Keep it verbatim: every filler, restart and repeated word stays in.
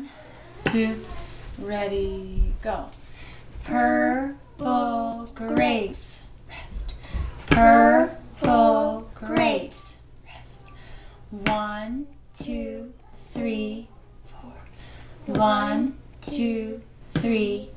One, two, ready, go. Purple grapes. Rest. Purple grapes. Rest. One, two, three, four. One, two, three,